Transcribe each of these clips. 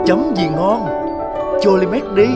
chấm gì ngon, Cholimex đi.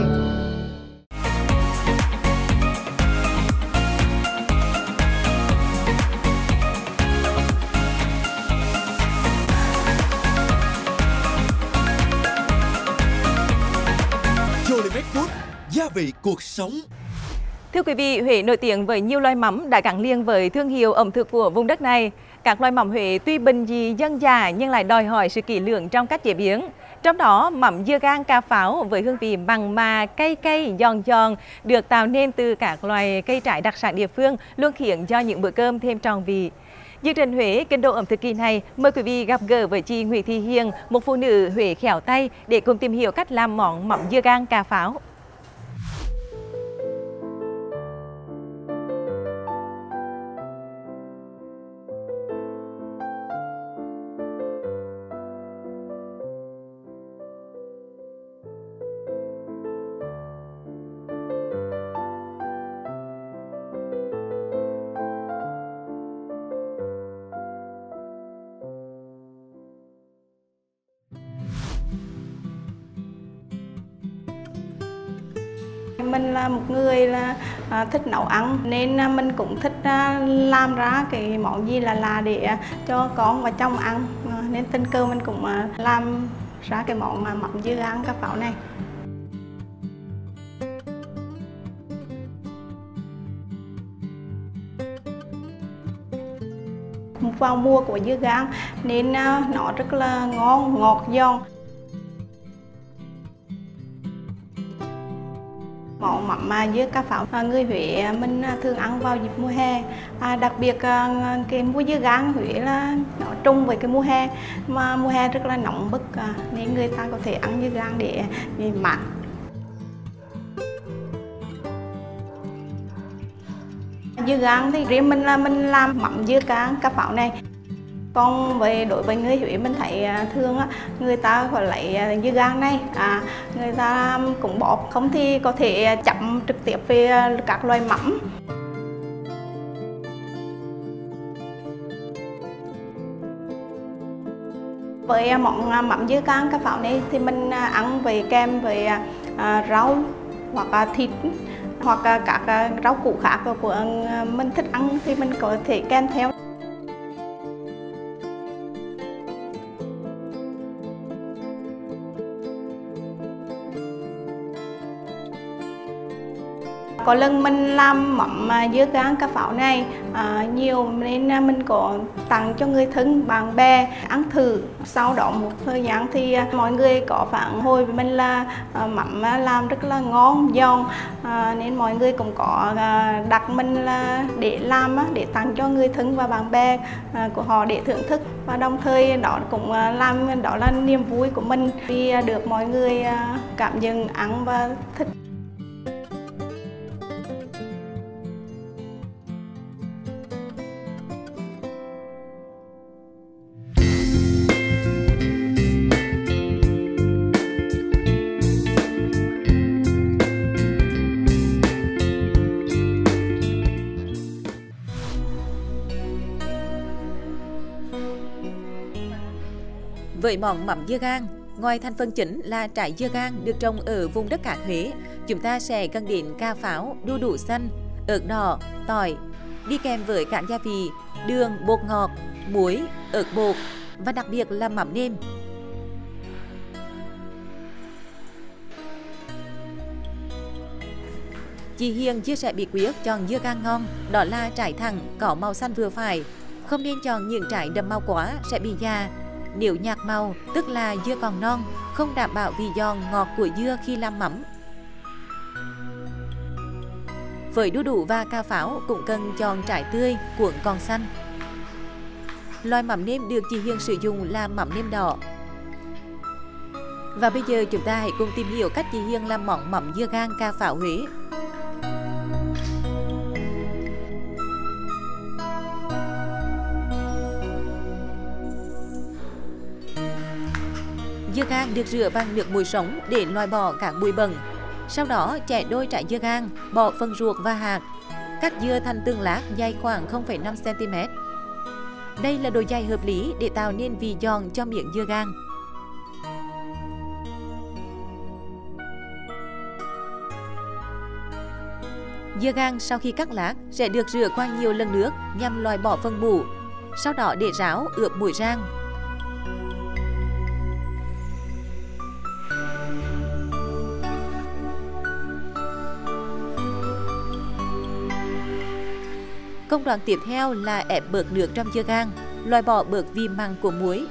Cholimex Food, gia vị cuộc sống. Thưa quý vị, Huế nổi tiếng với nhiều loại mắm đã gắn liền với thương hiệu ẩm thực của vùng đất này. Các loại mắm Huế tuy bình dị dân dã nhưng lại đòi hỏi sự kỹ lưỡng trong cách chế biến. Trong đó, mắm dưa gang cà pháo với hương vị mặn mà, cay cay, giòn giòn được tạo nên từ các loài cây trái đặc sản địa phương luôn khiến cho những bữa cơm thêm tròn vị. Chương trình Huế kinh đô ẩm thực kỳ này mời quý vị gặp gỡ với chị Nguyễn Thị Hiền, một phụ nữ Huế khéo tay để cùng tìm hiểu cách làm món mắm dưa gang cà pháo. Mình là một người thích nấu ăn nên mình cũng thích làm ra cái món gì là để cho con và chồng ăn, nên tình cờ mình cũng làm ra cái món mắm dưa gang cà pháo này. Vào mùa của dưa gang nên nó rất là ngon, ngọt, giòn. Món mắm dưa cà pháo người Huế mình thường ăn vào dịp mùa hè, đặc biệt cái mùa dưa gang Huế là nó trùng với cái mùa hè, mà mùa hè rất là nóng bức nên người ta có thể ăn dưa gang để mát. Dưa gang thì riêng mình làm mắm dưa gang cà pháo này. Còn đối với người Huế mình thấy thường người ta phải lấy dưa gang này, người ta cũng bóp, không thì có thể chấm trực tiếp về các loại mắm. Với món mắm dưa gang cà pháo này thì mình ăn kèm với rau hoặc thịt hoặc các rau củ khác của mình thích ăn thì mình có thể kèm theo. Có lần mình làm mắm dưa gang cà pháo này nhiều nên mình có tặng cho người thân bạn bè ăn thử. Sau đó một thời gian thì mọi người có phản hồi với mình là mắm làm rất là ngon, giòn, nên mọi người cũng có đặt mình là để làm để tặng cho người thân và bạn bè của họ để thưởng thức, và đồng thời đó cũng đó là niềm vui của mình vì được mọi người cảm nhận ăn và thích. Với món mắm dưa gang, ngoài thành phần chính là trái dưa gang được trồng ở vùng đất cát Huế, chúng ta sẽ cần đến cà pháo, đu đủ xanh, ớt đỏ, tỏi, đi kèm với các gia vị đường, bột ngọt, muối, ớt bột và đặc biệt là mắm nêm. Chị Hiền chia sẻ bí quyết chọn dưa gang ngon, đó là trái thẳng, có màu xanh vừa phải, không nên chọn những trái đậm màu quá sẽ bị già. Nếu nhạt màu, tức là dưa còn non, không đảm bảo vị giòn ngọt của dưa khi làm mắm. Với đu đủ và cà pháo cũng cần chọn trái tươi, cuộn còn xanh. Loại mắm nêm được chị Hiền sử dụng là mắm nêm đỏ. Và bây giờ chúng ta hãy cùng tìm hiểu cách chị Hiền làm món mắm dưa gang cà pháo Huế. Dưa gang được rửa bằng nước muối sống để loại bỏ các bụi bẩn. Sau đó chẻ đôi trái dưa gang, bỏ phần ruột và hạt. Cắt dưa thành từng lát dài khoảng 0,5 cm. Đây là độ dài hợp lý để tạo nên vị giòn cho miếng dưa gang. Dưa gang sau khi cắt lát sẽ được rửa qua nhiều lần nước nhằm loại bỏ phân bù. Sau đó để ráo ướp muối rang. Công đoạn tiếp theo là ép bớt nước trong dưa gang, loại bỏ bớt vị mặn của muối.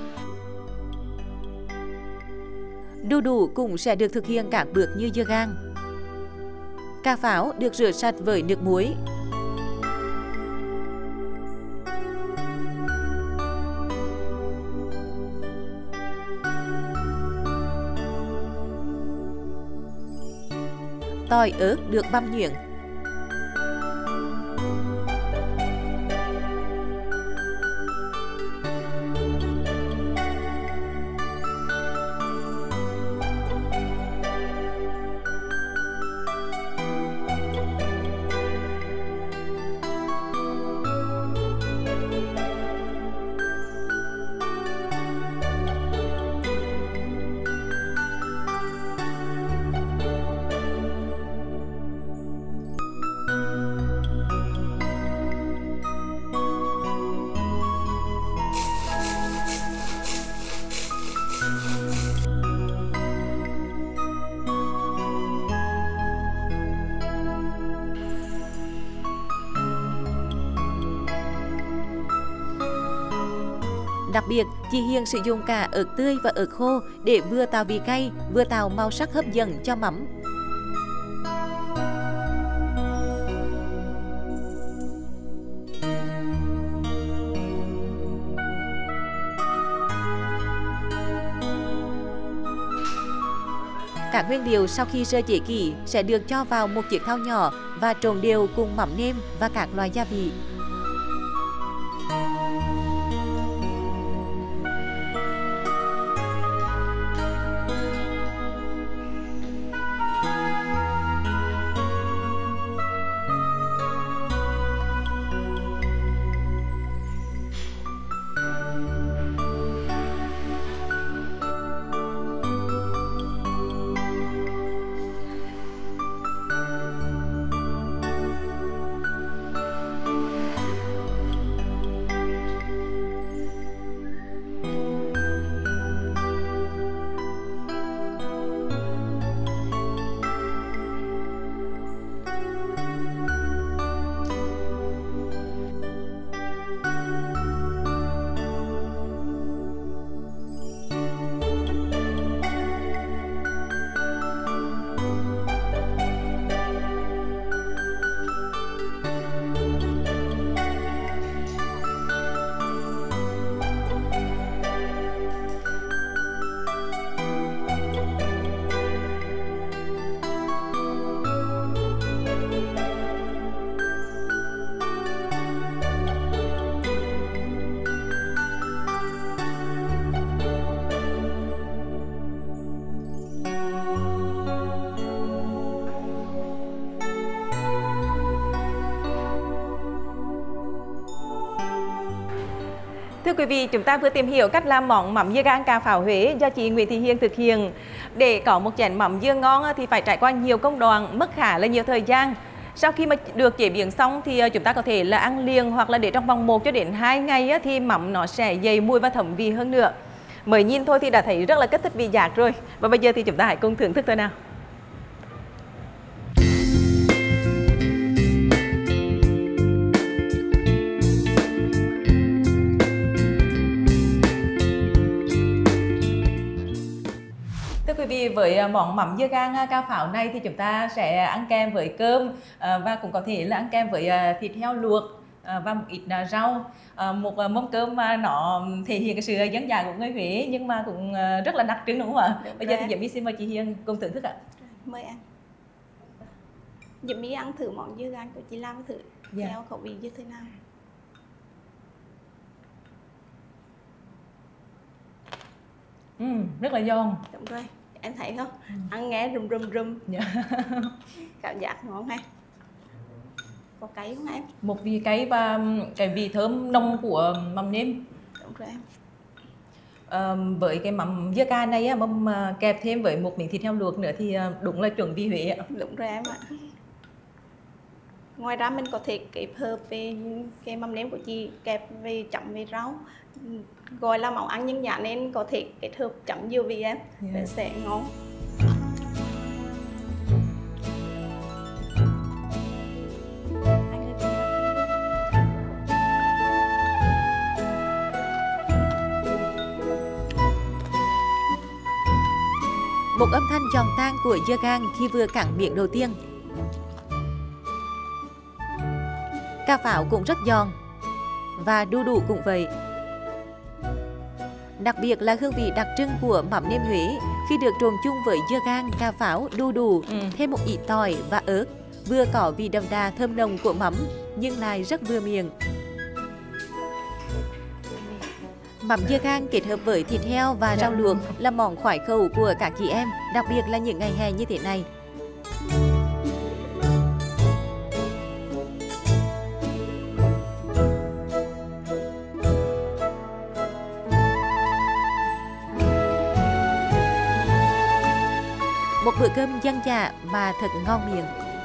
Đu đủ cũng sẽ được thực hiện các bước như dưa gang. Cà pháo được rửa sạch với nước muối. Tỏi ớt được băm nhuyễn. Đặc biệt, chị Hiền sử dụng cả ớt tươi và ớt khô để vừa tạo vị cay, vừa tạo màu sắc hấp dẫn cho mắm. Các nguyên liệu sau khi sơ chế kỹ sẽ được cho vào một chiếc thau nhỏ và trộn đều cùng mắm nêm và các loại gia vị. Thưa quý vị, chúng ta vừa tìm hiểu cách làm món mắm dưa gang cà pháo Huế do chị Nguyễn Thị Hiền thực hiện. Để có một chén mắm dưa ngon thì phải trải qua nhiều công đoạn, mất khá là nhiều thời gian. Sau khi mà được chế biến xong thì chúng ta có thể là ăn liền hoặc là để trong vòng 1 cho đến 2 ngày thì mắm nó sẽ dày mùi và thấm vị hơn nữa. Mới nhìn thôi thì đã thấy rất là kích thích vị giác rồi. Và bây giờ thì chúng ta hãy cùng thưởng thức thôi nào. Thưa quý vị, với món mắm dưa gang cà pháo này thì chúng ta sẽ ăn kèm với cơm và cũng có thể là ăn kèm với thịt heo luộc và một ít rau. Một mâm cơm mà nó thể hiện cái sự dân dã của người Huế nhưng mà cũng rất là đặc trưng, đúng không ạ? Bây giờ thì Diễm My xin mời chị Hiền cùng thưởng thức ạ. Mời ăn. Diễm My ăn thử món dưa gang của chị làm thử theo khẩu vị như thế nào. Rất là giòn. Đúng rồi, em thấy không? Ăn nghe rùm rùm rùm. Cảm giác ngon ha. Có cay không em? Một vị cay và cái vị thơm nồng của mắm nêm. Đúng rồi em. Với cái mắm dưa cay này mâm kẹp thêm với một miếng thịt heo luộc nữa thì đúng là chuẩn vị Huế ạ. Đúng rồi em ạ. Ngoài ra mình có thể kết hợp về cái mắm nêm của chị, kẹp về chấm về rau, gọi là món ăn nhân giá nên có thể kết hợp chấm nhiều vị em để sẽ ngon. Một âm thanh giòn tan của dưa gang khi vừa cắn miệng đầu tiên. Cà pháo cũng rất giòn và đu đủ cũng vậy. Đặc biệt là hương vị đặc trưng của mắm nêm Huế khi được trộn chung với dưa gang, cà pháo, đu đủ, thêm một ít tỏi và ớt, vừa có vị đậm đà thơm nồng của mắm nhưng lại rất vừa miệng. Mắm dưa gang kết hợp với thịt heo và rau luộc là món khoái khẩu của các chị em, đặc biệt là những ngày hè như thế này. Một bữa cơm dân dã mà thật ngon miệng.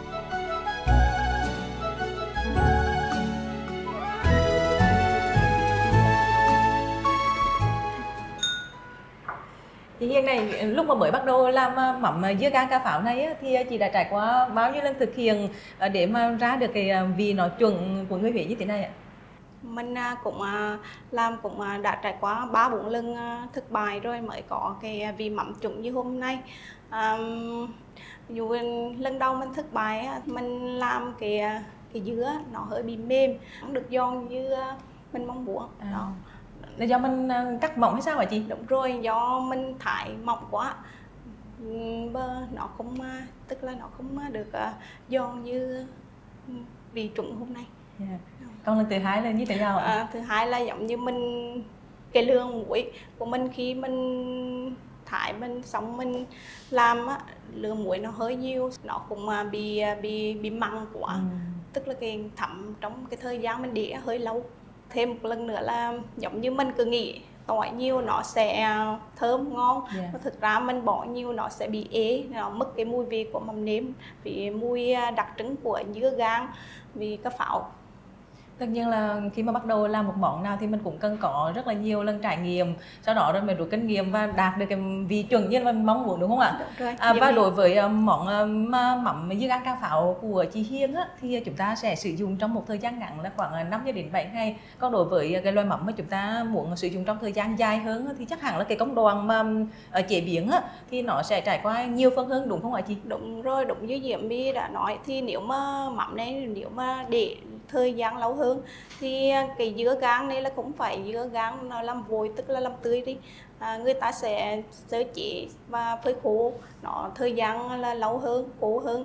Chị Hiền này, lúc mà mới bắt đầu làm mắm dưa gang cà pháo này á, thì chị đã trải qua bao nhiêu lần thực hiện để mà ra được cái vị nó chuẩn của người Huế như thế này ạ? Mình cũng làm đã trải qua 3-4 lần thất bại rồi mới có cái vị mắm chuẩn như hôm nay. Dù lần đầu mình thất bại, mình làm cái dứa nó hơi bị mềm, không được giòn như mình mong muốn. Đó. Là do mình cắt mỏng hay sao hả chị? Đúng rồi, do mình thái mỏng quá, nó không, tức là nó không được giòn như vị chuẩn hôm nay. Còn lần thứ hai là như thế nào ạ? Thứ hai là giống như mình cái lượng muối của mình khi mình thái mình xong mình làm á, lượng muối nó hơi nhiều, nó cũng bị mặn quá, tức là cái thấm trong cái thời gian mình để hơi lâu. Thêm một lần nữa là giống như mình cứ nghĩ tỏi nhiều nó sẽ thơm ngon, mà thực ra mình bỏ nhiều nó sẽ bị ế, nó mất cái mùi vị của mắm nêm, vì mùi đặc trưng của dưa gang, vì cà pháo. Tất nhiên là khi mà bắt đầu làm một món nào thì mình cũng cần có rất là nhiều lần trải nghiệm, sau đó rồi mình rút kinh nghiệm và đạt được cái vị chuẩn như mình mong muốn, đúng không ạ? Và đối với món mắm dưa gang cà pháo của chị Hiền á, thì chúng ta sẽ sử dụng trong một thời gian ngắn là khoảng 5 đến 7 ngày. Còn đối với cái loài mắm mà chúng ta muốn sử dụng trong thời gian dài hơn thì chắc hẳn là cái công đoạn mà chế biến á, thì nó sẽ trải qua nhiều phần hơn, đúng không ạ chị? Đúng rồi, đúng như Diễm My đã nói, thì nếu mà mắm này nếu mà để thời gian lâu hơn thì cái dưa gang này là cũng phải dưa gang nó làm vội, tức là làm tươi đi, người ta sẽ sơ chế và phơi khô, nó thời gian là lâu hơn, khô hơn,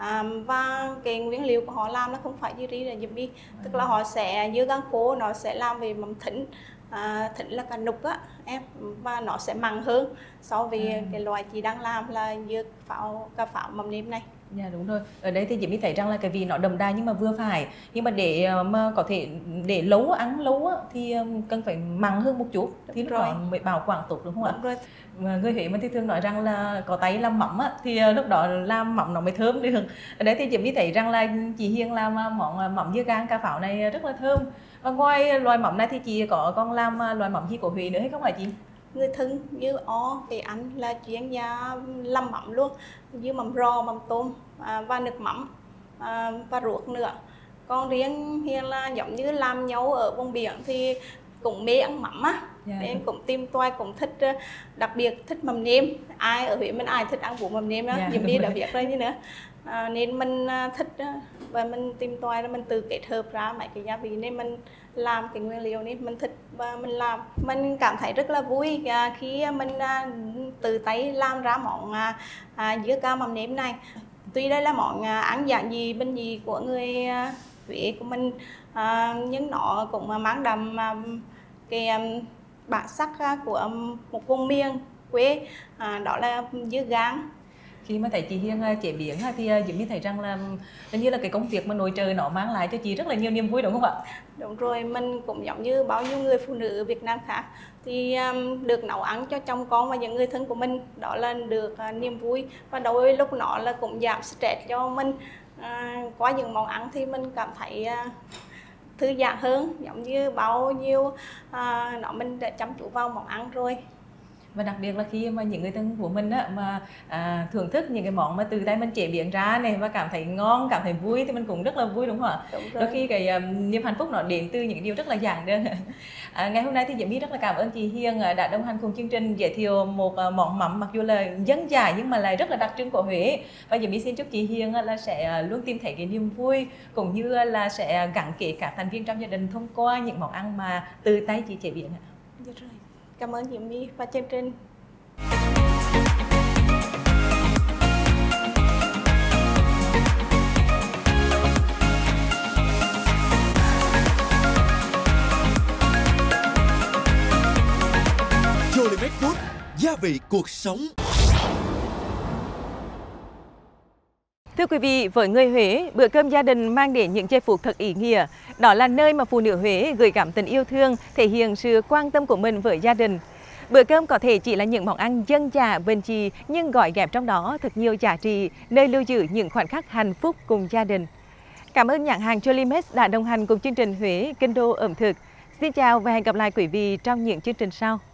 và cái nguyên liệu của họ làm nó không phải như ri là Diễm My, tức là họ sẽ dưa gang khô nó sẽ làm về mắm thính, thính là cà nục á em, và nó sẽ mặn hơn so với cái loại chị đang làm là dưa cà pháo mắm nêm này. Dạ đúng rồi. Ở đây thì chị mới thấy rằng là cái vị nó đậm đà nhưng mà vừa phải. Nhưng mà để mà có thể để lâu ăn lâu á, thì cần phải mặn hơn một chút thì nó mới bảo quản tốt, đúng không ạ? Đúng rồi. Người Huế mình thì thường nói rằng là có tay làm mắm á, thì lúc đó làm mắm nó mới thơm được. Ở đây thì chị mới thấy rằng là chị Hiền làm món mắm dưa gang cà pháo này rất là thơm. Và ngoài loài mắm này thì chị có còn làm loài mắm gì của Huế nữa hay không hả chị? Người thân như thì anh là chuyên gia làm mắm luôn, như mắm rò, mắm tôm và nước mắm và ruột nữa. Còn riêng Hiền là giống như làm nhau ở vùng biển thì cũng mê ăn mắm á, nên cũng tìm toài, cũng thích, đặc biệt thích mắm nêm. Ai ở Huế mình ai thích ăn bún mắm nêm đó, Diễm My đã biết rồi như nữa. Nên mình thích và mình tìm toài, mình tự kết hợp ra mấy cái gia vị nên mình làm cái nguyên liệu này mình thích và mình làm. Mình cảm thấy rất là vui khi mình tự tay làm ra món dưa cao mắm nêm này. Tuy đây là món ăn giản dị bình dị của người Huế của mình, nhưng nó cũng mang đậm cái bản sắc của một vùng miền quê, đó là dưa gang. Khi mà thấy chị Hiền chế biến thì Diễm My thấy rằng là như là cái công việc mà nội trợ nó mang lại cho chị rất là nhiều niềm vui, đúng không ạ? Đúng rồi, mình cũng giống như bao nhiêu người phụ nữ Việt Nam khác thì được nấu ăn cho chồng con và những người thân của mình, đó là được niềm vui, và đôi lúc nó là cũng giảm stress cho mình, Qua những món ăn thì mình cảm thấy thư giãn hơn, giống như bao nhiêu mình đã chăm chú vào món ăn rồi. Và đặc biệt là khi mà những người thân của mình á, mà thưởng thức những cái món mà từ tay mình chế biến ra này và cảm thấy ngon, cảm thấy vui thì mình cũng rất là vui, đúng không ạ? Đúng rồi. Đôi khi cái niềm hạnh phúc nó đến từ những điều rất là giản đơn. Ngày hôm nay thì Diễm My rất là cảm ơn chị Hiền đã đồng hành cùng chương trình giới thiệu một món mắm mặc dù là dân dã nhưng mà lại rất là đặc trưng của Huế. Và Diễm My xin chúc chị Hiền là sẽ luôn tìm thấy cái niềm vui cũng như là sẽ gắn kết các thành viên trong gia đình thông qua những món ăn mà từ tay chị chế biến. Được rồi. Cảm ơn Diễm My và chương trình. Jolimet Food, gia vị cuộc sống. Thưa quý vị, với người Huế, bữa cơm gia đình mang đến những giây phút thật ý nghĩa. Đó là nơi mà phụ nữ Huế gửi gắm tình yêu thương, thể hiện sự quan tâm của mình với gia đình. Bữa cơm có thể chỉ là những món ăn dân dã bình dị nhưng gói ghém trong đó thật nhiều giá trị, nơi lưu giữ những khoảnh khắc hạnh phúc cùng gia đình. Cảm ơn nhãn hàng Jolimet đã đồng hành cùng chương trình Huế Kinh đô ẩm thực. Xin chào và hẹn gặp lại quý vị trong những chương trình sau.